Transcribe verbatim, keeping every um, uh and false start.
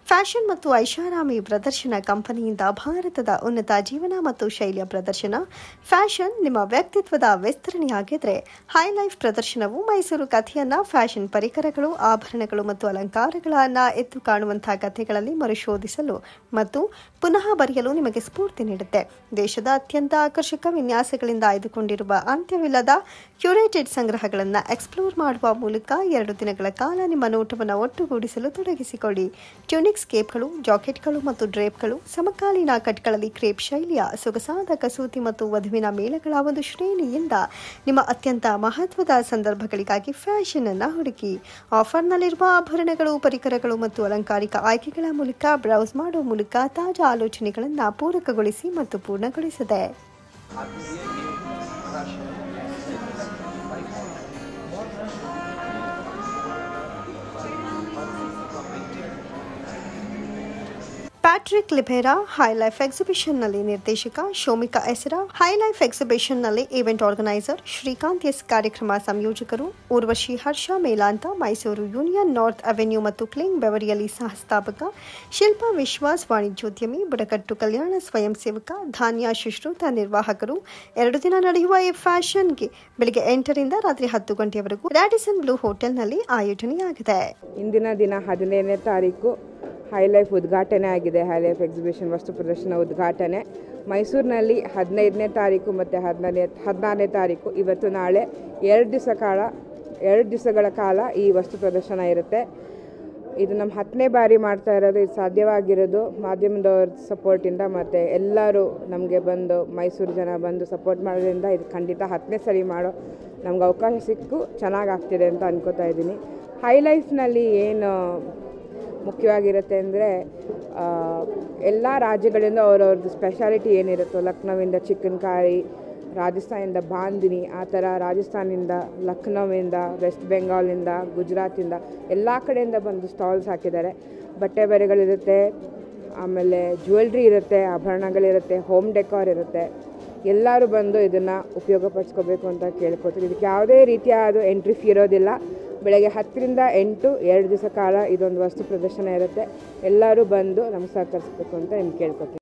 Fashion ಮತ್ತು ಐಷಾರಾಮಿ ಪ್ರದರ್ಶನ ಕಂಪನಿಯಿಂದ ಭಾರತದ ಉನ್ನತ ಜೀವನ ಮತ್ತು ಶೈಲಿಯ ಪ್ರದರ್ಶನ. ಫ್ಯಾಷನ್ ನಿಮ್ಮ ವ್ಯಕ್ತಿತ್ವದ ವಿಸ್ತರಣೆಯಾಗಿದ್ದರೆ ಹೈ ಲೈಫ್ ಪ್ರದರ್ಶನವು ಮೈಸೂರು ಕಥೆಯನ್ನ ಫ್ಯಾಷನ್ ಪರಿಕರಗಳು, ಆಭರಣಗಳು ಮತ್ತು ಅಲಂಕಾರಗಳನ್ನು ಎತ್ತು ಕಾಣುವಂತಹ ಕಥೆಗಳಲ್ಲಿ ಮರುಶೋಧಿಸಲು ಮತ್ತು ಪುನಃ ಬರೆಯಲು ನಿಮಗೆ ಸ್ಫೂರ್ತಿ ನೀಡುತ್ತೆ. ದೇಶದ ಅತ್ಯಂತ ಆಕರ್ಷಕ ವಿನ್ಯಾಸಗಳಿಂದ ಆಯ್ದುಕೊಂಡಿರುವ ಅಂತ್ಯವಿಲ್ಲದ ಕ್ಯೂರೇಟೆಡ್ ಸಂಗ್ರಹಗಳನ್ನು ಎಕ್ಸ್ಪ್ಲೋರ್ ಮಾಡುವ ಮೂಲಕ ಎರಡು ದಿನಗಳ ಕಾಲ ನಿಮ್ಮ ನೋಟವನ್ನು ಒಟ್ಟುಗೂಡಿಸಲು ತೊಡಗಿಸಿಕೊಳ್ಳಿ. ಟ್ಯೂನಿಕ್ಸ್, ಕೇಪ್ಗಳು, ಜಾಕೆಟ್ಗಳು ಮತ್ತು ಡ್ರೇಪ್ಗಳು, ಸಮಕಾಲೀನ ಕಟ್ಗಳಲ್ಲಿ ಕ್ರೇಪ್ ಶೈಲಿಯ ಸೊಗಸಾದ ಕಸೂತಿ ಮತ್ತು ವಧುವಿನ ಮೇಳಗಳ ಒಂದು ಶ್ರೇಣಿಯಿಂದ ನಿಮ್ಮ ಅತ್ಯಂತ ಮಹತ್ವದ ಸಂದರ್ಭಗಳಿಗಾಗಿ ಫ್ಯಾಷನ್ ಅನ್ನು ಹುಡುಕಿ. ಆಫರ್ನಲ್ಲಿರುವ ಆಭರಣಗಳು, ಪರಿಕರಗಳು ಮತ್ತು ಅಲಂಕಾರಿಕ ಆಯ್ಕೆಗಳ ಮೂಲಕ ಬ್ರೌಸ್ ಮಾಡುವ ಮೂಲಕ ತಾಜಾ ಆಲೋಚನೆಗಳನ್ನು ಪೂರಕಗೊಳಿಸಿ ಮತ್ತು ಪೂರ್ಣಗೊಳಿಸಿದೆ. ಪ್ಯಾಟ್ರಿಕ್ ಲಿಬೇರಾ ಹೈ ಲೈಫ್ ಎಕ್ಸಿಬಿಷನ್ನಲ್ಲಿ ನಿರ್ದೇಶಕ, ಶೋಮಿಕಾ ಎಸರಾ ಹೈ ಲೈಫ್ ಎಕ್ಸಿಬಿಷನ್ನಲ್ಲಿ ಈವೆಂಟ್ ಆರ್ಗನೈಸರ್, ಶ್ರೀಕಾಂತ್ ಎಸ್ ಕಾರ್ಯಕ್ರಮ ಸಂಯೋಜಕರು, ಊರ್ವಶಿ ಹರ್ಷ ಮೇಲಾಂತ ಮೈಸೂರು ಯೂನಿಯನ್ ನಾರ್ತ್ ಅವೆನ್ಯೂ ಮತ್ತು ಕ್ಲಿಂಗ್ ಬೆವರಿಯಲ್ಲಿ ಸಹಸ್ಥಾಪಕ, ಶಿಲ್ಪಾ ವಿಶ್ವಾಸ್ ವಾಣಿಜ್ಯೋದ್ಯಮಿ, ಬುಡಕಟ್ಟು ಕಲ್ಯಾಣ ಸ್ವಯಂ ಸೇವಕ, ಧಾನ್ಯ ಶುಶ್ರೂತ ನಿರ್ವಾಹಕರು. ಎರಡು ದಿನ ನಡೆಯುವ ಈ ಫ್ಯಾಷನ್ಗೆ ಬೆಳಗ್ಗೆ ಎಂಟರಿಂದ ರಾತ್ರಿ ಹತ್ತು ಗಂಟೆಯವರೆಗೂ ರ್ಯಾಡಿಸನ್ ಬ್ಲೂ ಹೋಟೆಲ್ನಲ್ಲಿ ಆಯೋಜನೆಯಾಗಿದೆ. ಇಂದಿನ ದಿನ ಹದಿನೈದನೇ ತಾರೀಕು ಹೈ ಲೈಫ್ ಉದ್ಘಾಟನೆ ಆಗಿದೆ. ಹೈ ಲೈಫ್ ಎಕ್ಸಿಬಿಷನ್ ವಸ್ತು ಪ್ರದರ್ಶನ ಉದ್ಘಾಟನೆ ಮೈಸೂರಿನಲ್ಲಿ ಹದಿನೈದನೇ ತಾರೀಕು ಮತ್ತು ಹದಿನೈದನೇ ಹದಿನಾರನೇ ತಾರೀಕು ಇವತ್ತು ನಾಳೆ ಎರಡು ದಿವಸ ಕಾಲ ಎರಡು ದಿವಸಗಳ ಕಾಲ ಈ ವಸ್ತು ಪ್ರದರ್ಶನ ಇರುತ್ತೆ. ಇದು ನಮ್ಮ ಹತ್ತನೇ ಬಾರಿ ಮಾಡ್ತಾ ಇರೋದು. ಇದು ಸಾಧ್ಯವಾಗಿರೋದು ಮಾಧ್ಯಮದವ್ರ ಸಪೋರ್ಟಿಂದ ಮತ್ತು ಎಲ್ಲರೂ ನಮಗೆ ಬಂದು ಮೈಸೂರು ಜನ ಬಂದು ಸಪೋರ್ಟ್ ಮಾಡೋದ್ರಿಂದ ಇದು ಖಂಡಿತ ಹತ್ತನೇ ಸರಿ ಮಾಡೋ ನಮ್ಗೆ ಅವಕಾಶ ಸಿಕ್ಕು ಚೆನ್ನಾಗಾಗ್ತಿದೆ ಅಂತ ಅನ್ಕೋತಾ ಇದ್ದೀನಿ. ಹೈ ಲೈಫ್ನಲ್ಲಿ ಏನು ಮುಖ್ಯವಾಗಿರುತ್ತೆ ಅಂದರೆ ಎಲ್ಲ ರಾಜ್ಯಗಳಿಂದ ಅವ್ರವ್ರದ್ದು ಸ್ಪೆಷಾಲಿಟಿ ಏನಿರುತ್ತೋ, ಲಕ್ನೋವಿಂದ ಚಿಕನ್ ಕಾರಿ, ರಾಜಸ್ಥಾನಿಂದ ಬಾಂದಿನಿ, ಆ ಥರ ರಾಜಸ್ಥಾನಿಂದ, ಲಕ್ನೋವಿಂದ, ವೆಸ್ಟ್ ಬೆಂಗಾಲಿಂದ, ಗುಜರಾತಿಂದ ಎಲ್ಲ ಕಡೆಯಿಂದ ಬಂದು ಸ್ಟಾಲ್ಸ್ ಹಾಕಿದ್ದಾರೆ. ಬಟ್ಟೆ ಬರೆಗಳಿರುತ್ತೆ, ಆಮೇಲೆ ಜ್ಯುವೆಲ್ರಿ ಇರುತ್ತೆ, ಆಭರಣಗಳಿರುತ್ತೆ, ಹೋಮ್ ಡೆಕೋರ್ ಇರುತ್ತೆ. ಎಲ್ಲರೂ ಬಂದು ಇದನ್ನು ಉಪಯೋಗಪಡಿಸ್ಕೋಬೇಕು ಅಂತ ಕೇಳ್ಕೊತೀವಿ. ಇದಕ್ಕೆ ಯಾವುದೇ ರೀತಿಯಾದ ಎಂಟ್ರಿ ಫೀ ಇರೋದಿಲ್ಲ. ಬೆಳಗ್ಗೆ ಹತ್ತರಿಂದ ಎಂಟು ಎರಡು ದಿವಸ ಕಾಲ ಇದೊಂದು ವಸ್ತು ಪ್ರದರ್ಶನ ಇರುತ್ತೆ. ಎಲ್ಲರೂ ಬಂದು ನಮ್ಗೆ ಸಹಕರಿಸಬೇಕು ಅಂತ ನಿಮ್ಗೆ ಕೇಳ್ಕೊತೀನಿ.